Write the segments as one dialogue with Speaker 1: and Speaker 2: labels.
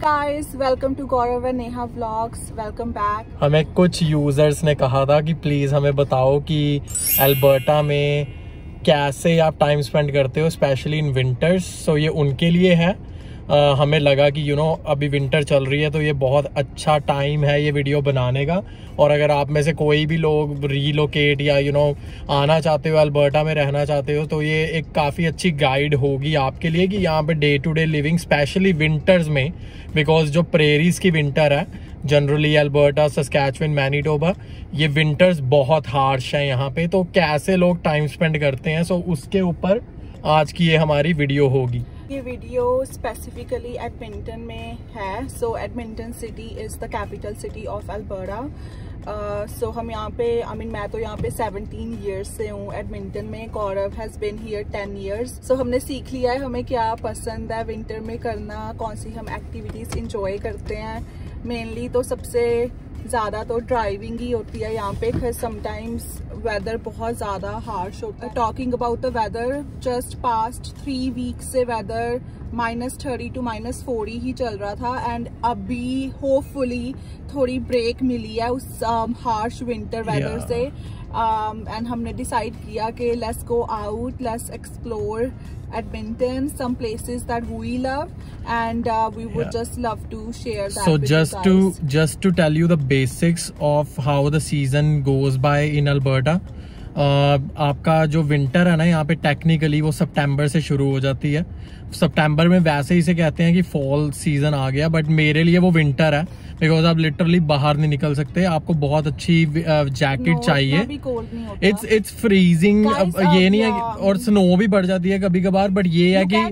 Speaker 1: guys, welcome to Gaurav and Neha Vlogs. Welcome back.
Speaker 2: हमें कुछ users ने कहा था कि प्लीज हमें बताओ कि अल्बर्टा में कैसे आप टाइम स्पेंड करते हो, स्पेशली इन विंटर्स. सो ये उनके लिए है. हमें लगा कि अभी विंटर चल रही है तो ये बहुत अच्छा टाइम है ये वीडियो बनाने का. और अगर आप में से कोई भी लोग रीलोकेट या आना चाहते हो, अल्बर्टा में रहना चाहते हो, तो ये एक काफ़ी अच्छी गाइड होगी आपके लिए कि यहाँ पे day to day living, specially winters में, बिकॉज जो प्रेरीज की विंटर है जनरली अल्बर्टा, सस्कैचुअन, मैनीटोबा, ये विंटर्स बहुत हार्श हैं यहाँ पे. तो कैसे लोग टाइम स्पेंड करते हैं, सो उसके ऊपर आज की ये हमारी वीडियो होगी.
Speaker 1: ये वीडियो स्पेसिफिकली एडमिंटन में है. So Edmonton city is the capital city of Alberta. So हम यहाँ पे मैं तो यहाँ पे 17 ईयर्स से हूँ एडमिंटन में. Gaurav has been here 10 years. So हमने सीख लिया है हमें क्या पसंद है विंटर में करना, कौन सी हम एक्टिविटीज़ इंजॉय करते हैं. मेनली तो सबसे ज़्यादा तो ड्राइविंग ही होती है यहाँ पे, बिकॉज समटाइम्स वेदर बहुत ज़्यादा हार्श होता है. Talking about the weather, just past 3 weeks से वेदर -30 to -40 ही चल रहा था. एंड अभी होपफुली थोड़ी ब्रेक मिली है उस हार्श विंटर वेदर से. एंड हमने डिसाइड किया कि let's go out, let's explore Edmonton, some places that we love, and we would just love to share that.
Speaker 2: So
Speaker 1: with
Speaker 2: just to tell you the basics of how the season goes by in Alberta. आपका जो winter है ना यहाँ पे technically वो सितंबर से शुरू हो जाती है. सितंबर में वैसे ही से कहते हैं कि फॉल सीजन आ गया, बट मेरे लिए वो विंटर है, बिकॉज आप लिटरली बाहर नहीं निकल सकते. आपको बहुत अच्छी जैकेट चाहिए. It's freezing. ये नहीं है और स्नो भी बढ़ जाती है कभी कभार, बट ये है कि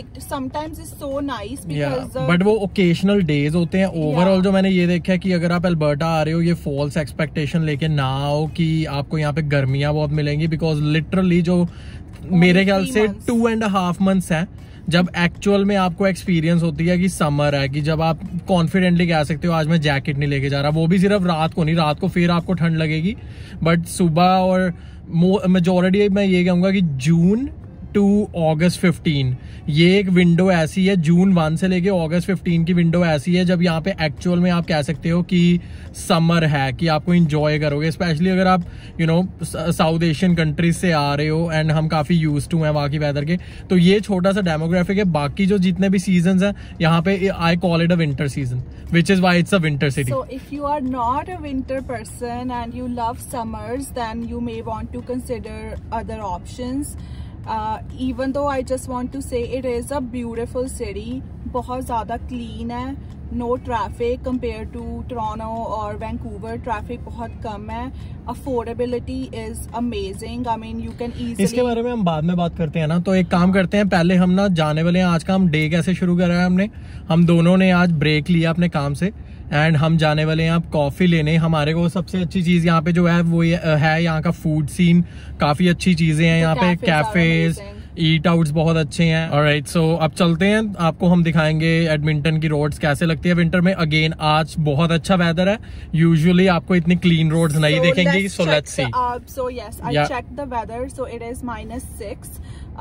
Speaker 2: बट वो ओकेशनल डेज होते हैं. ओवरऑल जो मैंने ये देखा है कि अगर आप अल्बर्टा आ रहे हो, ये फॉल्स एक्सपेक्टेशन लेके ना आओ कि आपको यहाँ पे गर्मियां बहुत मिलेंगी, बिकॉज लिटरली जो मेरे ख्याल से 2.5 months है जब एक्चुअल में आपको एक्सपीरियंस होती है कि समर है, कि जब आप कॉन्फिडेंटली कह सकते हो आज मैं जैकेट नहीं लेके जा रहा. वो भी सिर्फ रात को नहीं, रात को फिर आपको ठंड लगेगी, बट सुबह और मेजॉरिटी मैं ये कहूंगा कि जून टू अगस्त 15 ये एक विंडो ऐसी है. जून 1 से लेके अगस्त 15 की विंडो ऐसी है जब यहाँ पे एक्चुअल में आप कह सकते हो कि समर है, कि आपको इंजॉय करोगे. स्पेशली अगर आप साउथ एशियन कंट्रीज से आ रहे हो, एंड हम काफी यूज्ड टू हैं वहाँ की वेदर के. तो ये छोटा सा डेमोग्राफिक है. बाकी जो जितने भी सीजन हैं यहाँ पे, I call it a winter season, which is why it's a winter city.
Speaker 1: So if you are not a winter person and you love summers, then you may want to consider other options. Even though I just want to say it is a beautiful city. बहुत ज़्यादा clean है, no traffic compare to Toronto और Vancouver. Traffic बहुत कम है. Affordability is amazing. I mean you can easily.
Speaker 2: इसके बारे में हम बाद में बात करते हैं ना. तो एक काम करते हैं, पहले हम ना जाने वाले हैं. आज का हम डे कैसे शुरू करा है हम दोनों ने आज ब्रेक लिया अपने काम से, एंड हम जाने वाले हैं आप कॉफी लेने. हमारे को सबसे अच्छी चीज यहाँ पे जो है वो है यहाँ का फूड सीन. काफी अच्छी चीजें हैं यहाँ पे, कैफेज, ईट आउट्स बहुत अच्छे हैं. ऑलराइट, सो अब चलते हैं, आपको हम दिखाएंगे एडमिंटन की रोड्स कैसे लगती है विंटर में. अगेन आज बहुत अच्छा वेदर है. यूजुअली आपको इतनी क्लीन रोड्स नहीं देखेंगी. So let's see.
Speaker 1: So yes, I checked the weather. So it is -6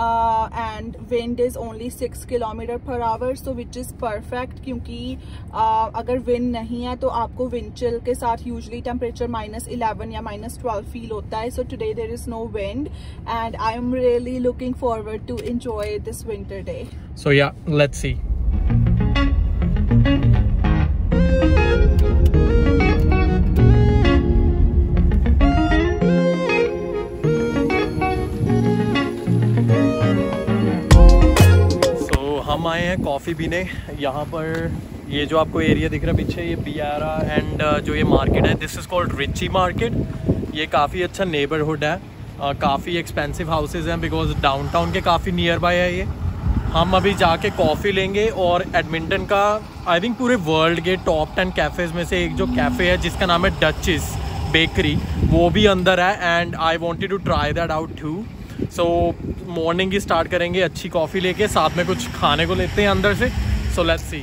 Speaker 1: and wind is only 6 km/h. So which is perfect, क्योंकि अगर wind नहीं है तो आपको wind chill के साथ usually temperature -11 या -12 फील होता है. So today there is no wind and I am really looking forward to enjoy this winter day.
Speaker 2: So yeah, let's see. हम आए हैं कॉफ़ी पीने. यहाँ पर ये जो आपको एरिया दिख रहा है पीछे, ये बियारा एंड जो ये मार्केट है, this is called Ritchie market. ये काफ़ी अच्छा नेबरहुड है. काफ़ी एक्सपेंसिव हाउसेज हैं बिकॉज डाउनटाउन के काफ़ी नियर बाय है ये. हम अभी जाके कॉफ़ी लेंगे और एडमिंटन का आई थिंक पूरे वर्ल्ड के टॉप 10 कैफ़ेज़ में से एक जो कैफ़े है जिसका नाम है डचेस बेकरी, वो भी अंदर है. And I wanted to try that out too. So morning की स्टार्ट करेंगे अच्छी कॉफ़ी लेके, साथ में कुछ खाने को लेते हैं अंदर से. सो लेट्स सी.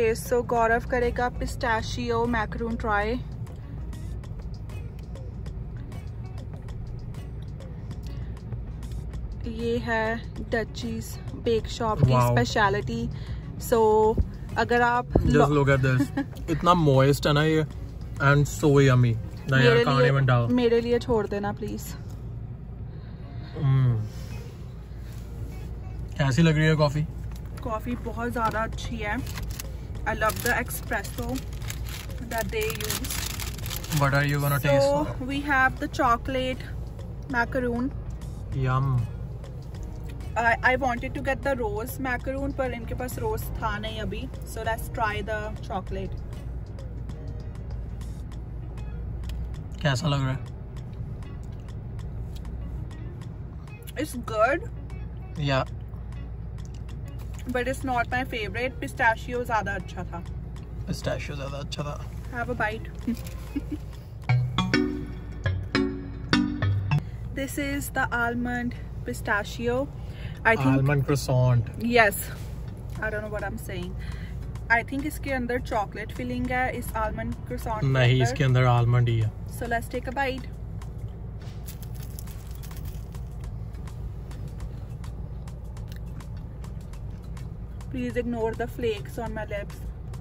Speaker 1: सो गौरव करेगा पिस्ताशियो मैकरून ट्राई। ये है डचीज बेक शॉप की स्पेशलिटी। सो अगर आप
Speaker 2: Just look at this. इतना moist है ना ये and so yummy.
Speaker 1: मेरे लिए छोड़ देना प्लीज।
Speaker 2: कैसी लग रही है कॉफी?
Speaker 1: कॉफी बहुत ज्यादा अच्छी है। I love the espresso that they use.
Speaker 2: What are you gonna taste?
Speaker 1: So we have the chocolate macaroon.
Speaker 2: Yum.
Speaker 1: I wanted to get the rose macaroon पर इनके पास rose था नहीं अभी, so let's try the chocolate.
Speaker 2: कैसा लग रहा है?
Speaker 1: It's good.
Speaker 2: Yeah.
Speaker 1: But it's not my favorite. Pistachio ज़्यादा अच्छा था.
Speaker 2: Pistachio ज़्यादा अच्छा था.
Speaker 1: Have a bite. This is the almond pistachio. I think
Speaker 2: almond croissant.
Speaker 1: Yes. I don't know what I'm saying. I think इसके अंदर chocolate filling है इस almond croissant के अंदर.
Speaker 2: नहीं, इसके अंदर almond ही है.
Speaker 1: So let's take a bite. Please ignore the flakes on my lips.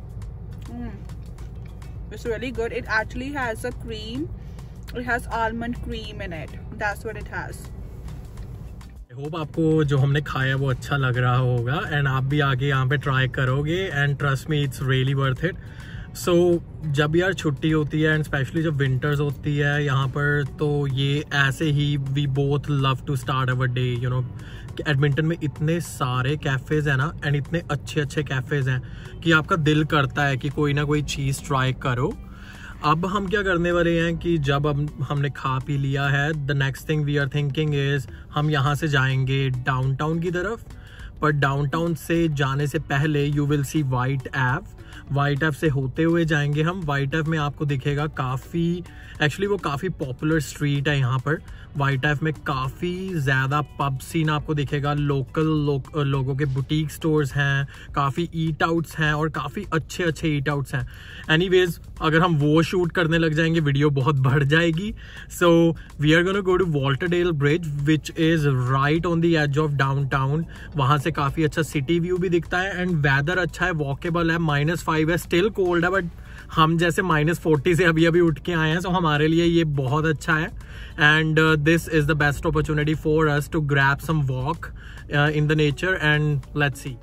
Speaker 1: It's really good. It actually has a cream. It has almond cream in it. That's what it has.
Speaker 2: I hope आपको जो हमने खाया वो अच्छा लग रहा होगा and आप भी आके यहाँ पे ट्राई करोगे and trust me it's really worth it. So जब यार छुट्टी होती है and especially जब winters होती है यहाँ पर, तो ये ऐसे ही we both love to start our day, you know. Edmonton में इतने सारे कैफेज हैं ना एंड इतने अच्छे अच्छे कैफेज हैं कि आपका दिल करता है कि कोई ना कोई चीज़ ट्राई करो। अब हम क्या करने वाले हैं कि जब हमने खा पी लिया है, the next thing we are thinking is हम यहाँ से जाएंगे डाउनटाउन की तरफ। पर डाउनटाउन से जाने से पहले यू विल सी वाइट एव से होते हुए जाएंगे हम। वाइट एव में आपको दिखेगा काफ़ी, एक्चुअली वो काफ़ी पॉपुलर स्ट्रीट है यहाँ पर। वाइट एव में काफ़ी ज़्यादा पब सीन आपको दिखेगा, लोगों के बुटीक स्टोर्स हैं, काफ़ी ईट आउट्स हैं और काफ़ी अच्छे अच्छे ईट आउट्स हैं। एनीवेज अगर हम वो शूट करने लग जाएंगे वीडियो बहुत बढ़ जाएगी। So we are gonna go to Walterdale bridge which is right on the edge of downtown. वहाँ से काफ़ी अच्छा सिटी व्यू भी दिखता है एंड वेदर अच्छा है, वॉकेबल है। -5 है, स्टिल कोल्ड है, बट हम जैसे -40 से अभी अभी उठ के आए हैं, सो हमारे लिए ये बहुत अच्छा है। And this is the best opportunity for us to grab some walk in the nature and let's see.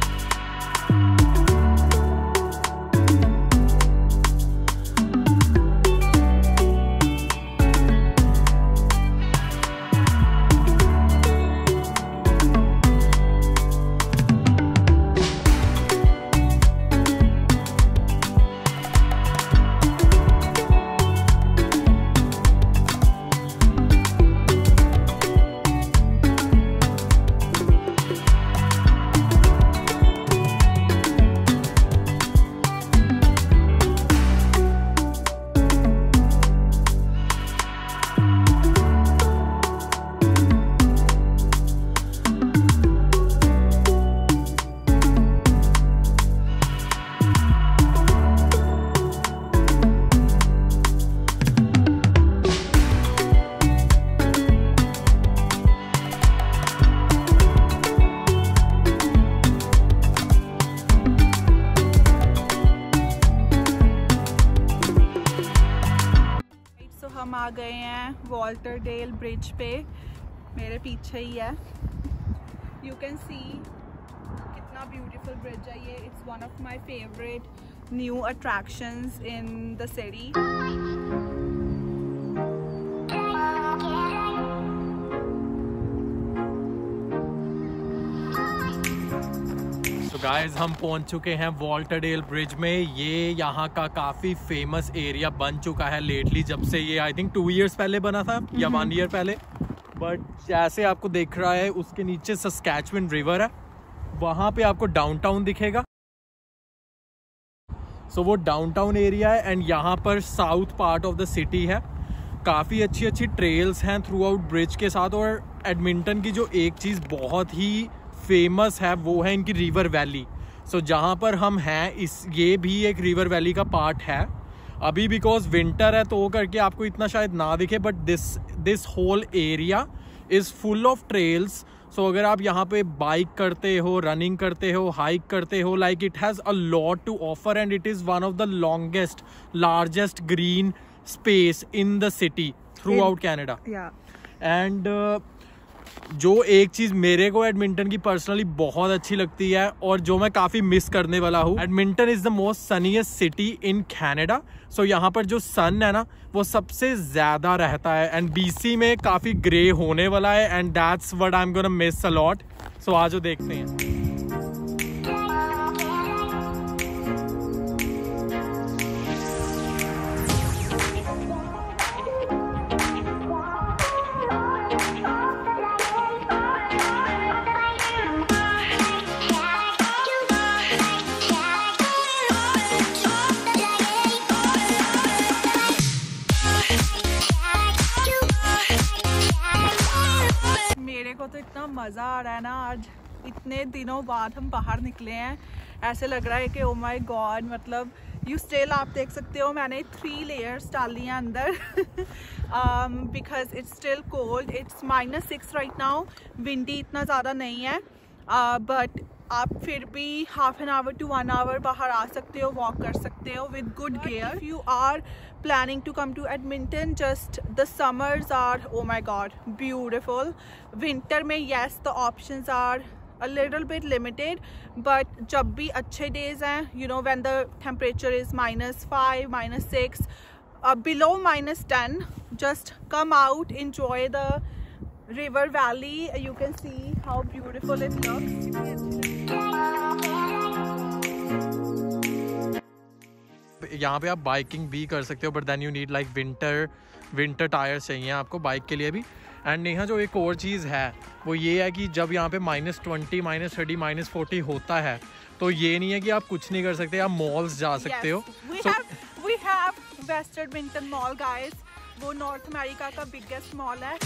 Speaker 1: हम आ गए हैं वॉल्टरडेल ब्रिज पे, मेरे पीछे ही है। यू कैन सी कितना ब्यूटीफुल ब्रिज है ये। It's one of my favourite new attractions in the city.
Speaker 2: Guys हम पहुंच चुके हैं वॉल्टरडेल ब्रिज में। ये यहाँ का काफ़ी फेमस एरिया बन चुका है लेटली, जब से ये आई थिंक 2 इयर्स पहले बना था या 1 ईयर पहले। बट जैसे आपको दिख रहा है उसके नीचे सस्कैचुअन रिवर है, वहाँ पे आपको डाउनटाउन दिखेगा। सो वो डाउनटाउन एरिया है एंड यहाँ पर south part of the city है। काफ़ी अच्छी अच्छी ट्रेल्स हैं थ्रू आउट ब्रिज के साथ। और एडमिंटन की जो एक चीज़ बहुत ही फेमस है वो है इनकी रिवर वैली। सो जहाँ पर हम हैं ये भी एक रिवर वैली का पार्ट है अभी, बिकॉज विंटर है तो करके आपको इतना शायद ना दिखे, but this whole area is full of trails. So अगर आप यहाँ पे बाइक करते हो, रनिंग करते हो, हाइक करते हो, like it has a lot to offer and it is one of the longest largest green space in the city throughout Canada. And जो एक चीज़ मेरे को एडमिंटन की पर्सनली बहुत अच्छी लगती है और जो मैं काफ़ी मिस करने वाला हूँ, Edmonton is the most sunniest city in Canada. So यहाँ पर जो सन है ना वो सबसे ज़्यादा रहता है एंड BC में काफ़ी ग्रे होने वाला है and that's what I am gonna miss a lot. So आज देखते हैं।
Speaker 1: तो इतना मज़ा आ रहा है ना, आज इतने दिनों बाद हम बाहर निकले हैं, ऐसे लग रहा है कि ओ माय गॉड, मतलब यू स्टिल, आप देख सकते हो मैंने 3 लेयर्स डाली हैं अंदर because it's still cold, it's -6 right now, windy इतना ज़्यादा नहीं है, बट आप फिर भी half an hour to 1 hour बाहर आ सकते हो, वॉक कर सकते हो with good gear. You are planning to come to Edmonton, just the summers are, oh my god, beautiful. Winter में yes, the options are a little bit limited, but जब भी अच्छे days हैं, you know, when the temperature is -5, -6, below -10, just come out, enjoy the river valley. You can see how beautiful it looks.
Speaker 2: यहाँ पे आप biking भी कर सकते हो, but then you need like winter tyres चाहिए आपको बाइक के लिए भी। एंड नेहा जो एक और चीज़ है वो ये है कि जब यहाँ पे -20, -30, -40 होता है तो ये नहीं है कि आप कुछ नहीं कर सकते, आप मॉल्स जा सकते हो।
Speaker 1: We have West Edmonton Mall guys, वो नॉर्थ अमेरिका का बिगेस्ट मॉल है।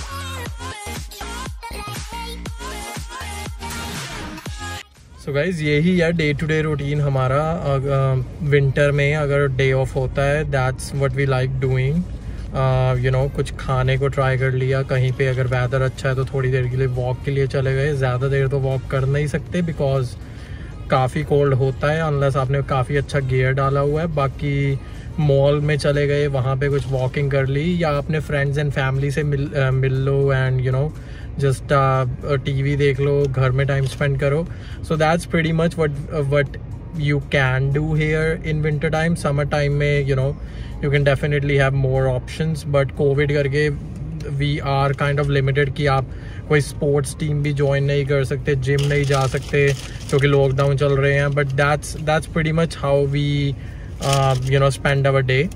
Speaker 2: सो गाइज यही है डे टू डे रूटीन हमारा विंटर में अगर डे ऑफ होता है, that's what we like doing. You know, कुछ खाने को ट्राई कर लिया, कहीं पे अगर वेदर अच्छा है तो थोड़ी देर के लिए वॉक के लिए चले गए। ज़्यादा देर तो वॉक कर नहीं सकते बिकॉज काफ़ी कोल्ड होता है अनलेस आपने काफ़ी अच्छा गियर डाला हुआ है। बाकी मॉल में चले गए, वहाँ पे कुछ वॉकिंग कर ली, या अपने फ्रेंड्स एंड फैमिली से मिल लो and you know just TV देख लो, घर में टाइम स्पेंड करो। So that's pretty much what you can do here in winter time. Summer time में you know you can definitely have more options, but COVID करके we are kind of limited कि आप कोई sports team भी join नहीं कर सकते, gym नहीं जा सकते क्योंकि लॉकडाउन चल रहे हैं। But that's pretty much how we you know spend our day.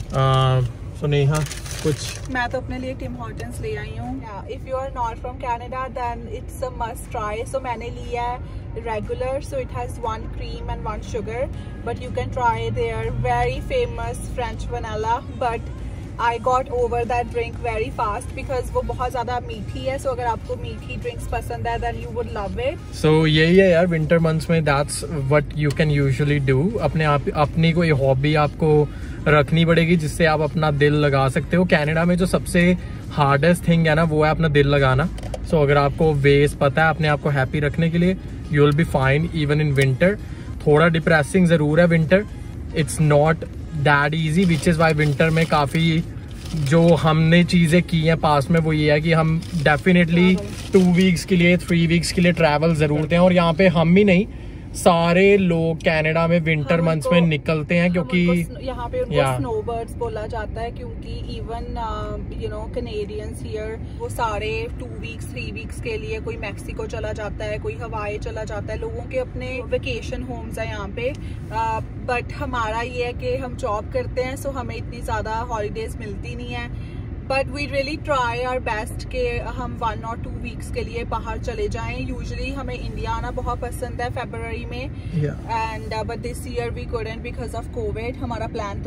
Speaker 2: So Neha कुछ,
Speaker 1: मैं तो अपने लिए टिम हॉर्टन्स ले आई हूँ। If you are not from Canada then it's a must try. So मैंने लिया है regular, so it has 1 cream and 1 sugar, but you can try their very famous French vanilla, but I got over that drink very fast because वो बहुत ज़्यादा मीठी है। so अगर आपको मीठी ड्रिंक्स पसंद है then you would love it.
Speaker 2: So यही है यार विंटर मंथ्स में, that's what you can usually do. अपनी कोई हॉबी आपको रखनी पड़ेगी जिससे आप अपना दिल लगा सकते हो। कनाडा में जो सबसे हार्डेस्ट थिंग है ना वो है अपना दिल लगाना। so अगर आपको वेज पता है अपने आप को हैप्पी रखने के लिए, you will be fine even in winter. थोड़ा डिप्रेसिंग जरूर है winter, it's not that easy, which is why winter में काफ़ी जो हमने चीज़ें की हैं पास में वो ये है कि हम डेफिनेटली 2 वीक्स के लिए 3 वीक्स के लिए ट्रैवल ज़रूर दें। और यहाँ पे हम ही नहीं, सारे लोग कनाडा में विंटर मंथ्स में निकलते हैं क्योंकि
Speaker 1: यहाँ पे उनको स्नोबर्ड्स बोला जाता है, क्योंकि even you know Canadians here वो सारे 2 वीक्स 3 वीक्स के लिए, कोई मैक्सिको चला जाता है, कोई हवाई चला जाता है, लोगों के अपने वेकेशन होम्स है यहाँ पे। बट हमारा ये है कि हम जॉब करते हैं, सो हमें इतनी ज़्यादा हॉलीडेज मिलती नहीं है। But we really try our best के हम 1 और 2 वीक्स के लिए बाहर चले जाएं। यूजुअली हमें इंडिया आना बहुत पसंद है फरवरी में, and but this year we couldn't because of Covid. हमारा प्लान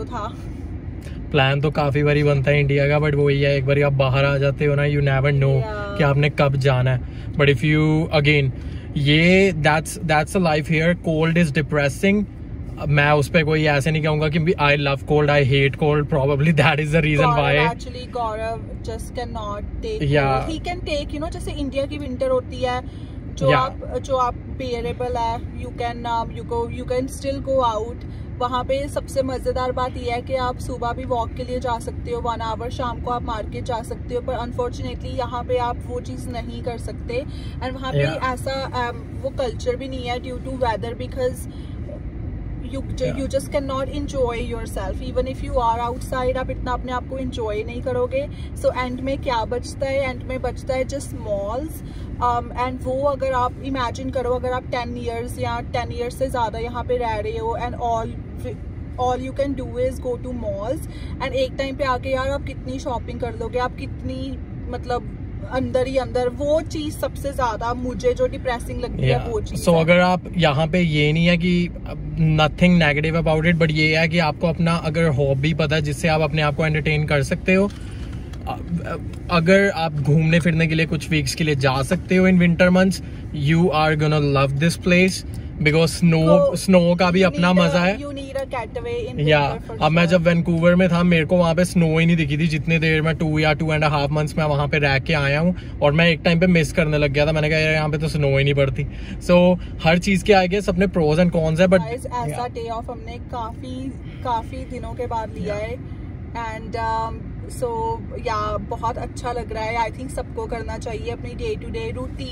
Speaker 1: तो
Speaker 2: काफी बारी बनता है इंडिया का, बट वही है एक बार आप बाहर आ जाते हो ना, यू नेवर नो कि आपने कब जाना है। बट इफ यू अगेन ये that's a life here. Cold is depressing. मैं उस पे कोई ऐसे नहीं कहूंगा कि I love cold, I hate cold. Probably that is the reason why.
Speaker 1: Actually, Gaurav just cannot take.
Speaker 2: Yeah.
Speaker 1: He can take, you know, जैसे इंडिया की विंटर होती है, जो आप bearable है, you can still go out. वहाँ पे सबसे मजेदार बात यह है कि आप सुबह भी वॉक के लिए जा सकते हो 1 आवर, शाम को आप मार्केट जा सकते हो, पर अनफॉर्चुनेटली यहाँ पे आप वो चीज़ नहीं कर सकते। एंड वहाँ पे ऐसा वो कल्चर भी नहीं है due to weather, because you just cannot enjoy yourself even if you are outside. आप इतना अपने आप को enjoy नहीं करोगे। So end में क्या बचता है? End में बचता है just malls। and वो अगर आप imagine करो, अगर आप 10 years या 10 years से ज़्यादा यहाँ पे रह रहे हो and all you can do is go to malls, and एक टाइम पे आके यार आप कितनी शॉपिंग कर लोगे, आप कितनी मतलब अंदर ही अंदर, वो चीज सबसे ज्यादा मुझे जो डिप्रेसिंग लगती है वो चीज।
Speaker 2: So अगर आप यहाँ पे, ये नहीं है कि nothing negative about it, but ये है कि आपको अपना अगर हॉबी पता है जिससे आप अपने आप को एंटरटेन कर सकते हो, अगर आप घूमने फिरने के लिए कुछ वीक्स के लिए जा सकते हो in winter months, you are gonna love this place because snow का भी अपना मजा है। या अब मैं जब वैंकूवर में था, मेरे को वहाँ पे स्नो ही नहीं दिखी थी जितनी देर में 2 या 2.5 मंथ्स में वहाँ पे रह के आया हूँ, और मैं एक टाइम पे मिस करने लग गया था। मैंने कहा यार यहाँ पे तो स्नो ही नहीं पड़ती। सो हर चीज के आगे अपने प्रोज एंड कॉन्स है, बट
Speaker 1: ऐसा डे ऑफ हमने काफी दिनों के बाद लिया है, एंड सो बहुत अच्छा लग रहा है। आई थिंक सबको करना चाहिए। अपनी डे टू डे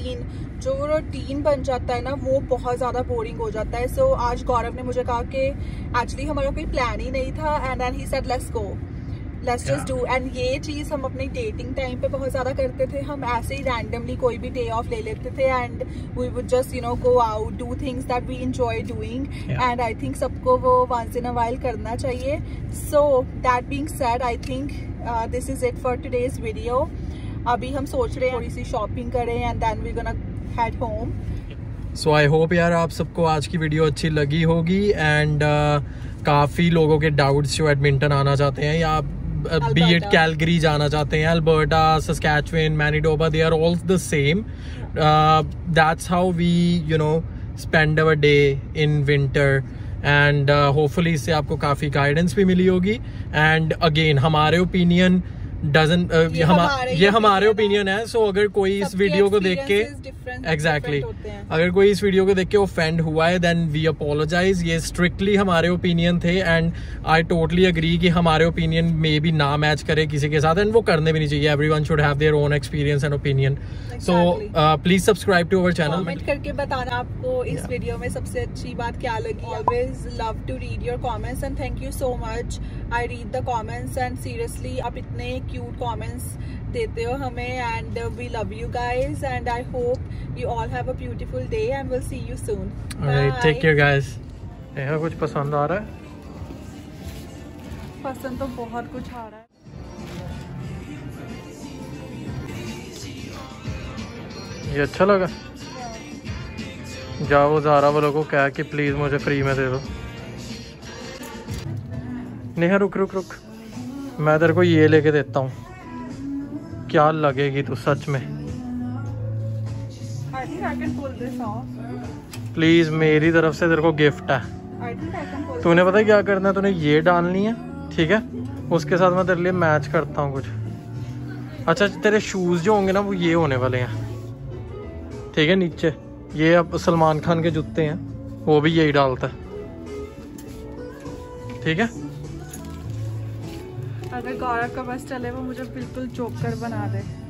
Speaker 1: रूटीन बन जाता है ना, वो बहुत ज़्यादा बोरिंग हो जाता है। सो आज गौरव ने मुझे कहा कि एक्चुअली हमारा कोई प्लान ही नहीं था, and then he said let's go, let's just do. And ये चीज़ हम अपने डेटिंग टाइम पे बहुत ज़्यादा करते थे। हम ऐसे ही रैंडमली कोई भी डे ऑफ ले लेते थे, and we would just go out, do things that we enjoy doing, and I think सबको वो वंस इन अ वाइल करना चाहिए। So that being said, I think this is it for today's video. अभी हम सोच रहे हैं थोड़ी सी शॉपिंग करें, and then we gonna head home.
Speaker 2: So I hope यार आप सबको आज की वीडियो अच्छी लगी होगी, एंड काफ़ी लोगों के डाउट्स जो एडमिंटन आना चाहते हैं या be it Calgary जाना चाहते हैं, Alberta, Saskatchewan, Manitoba, they are all the same. That's how we spend our day in winter, and hopefully इससे आपको काफ़ी गाइडेंस भी मिली होगी। एंड अगेन हमारे ओपिनियन डजन ये हमारे ओपिनियन है। सो अगर कोई इस वीडियो को देख के अगर कोई इस वीडियो को देख के ऑफेंड हुआ है, देन वी अपोलोजाइज। ये स्ट्रिक्टली हमारे ओपिनियन थे, एंड आई टोटली अग्री कि हमारे ओपिनियन में भी ना मैच करे किसी के साथ, एंड वो करने भी नहीं चाहिए। Everyone should have their own experience and opinion. So please subscribe to our channel.
Speaker 1: Comment करके बताना आपको इस वीडियो में सबसे अच्छी बात क्या लगी। Always love to read your comments, and thank you so much. I read the comments, and seriously आप इतने क्यूट कमेंट्स देते हो हमें, and we love you guys, and I hope you all have a beautiful day, and will see you soon.
Speaker 2: Take care guys. कुछ पसंद आ रहा है?
Speaker 1: पसंद तो बहुत कुछ आ रहा है।
Speaker 2: ये अच्छा लगा? जाओ वो ज़ारा वालों को कह कि प्लीज मुझे फ्री में दे दो। नेहा रुक, मैं तेरे को ये लेके देता हूँ, क्या लगेगी तू सच में? प्लीज मेरी तरफ से तेरे को गिफ्ट है। तूने पता है क्या करना है? तूने ये डालनी है, ठीक है? उसके साथ मैं तेरे लिए मैच करता हूँ कुछ। अच्छा तेरे शूज जो होंगे ना वो ये होने वाले हैं, ठीक है? नीचे ये अब सलमान खान के जूते हैं, वो भी यही डालता है, ठीक है?
Speaker 1: अगर गौरव का बस चले वो मुझे बिल्कुल जोकर बना दे।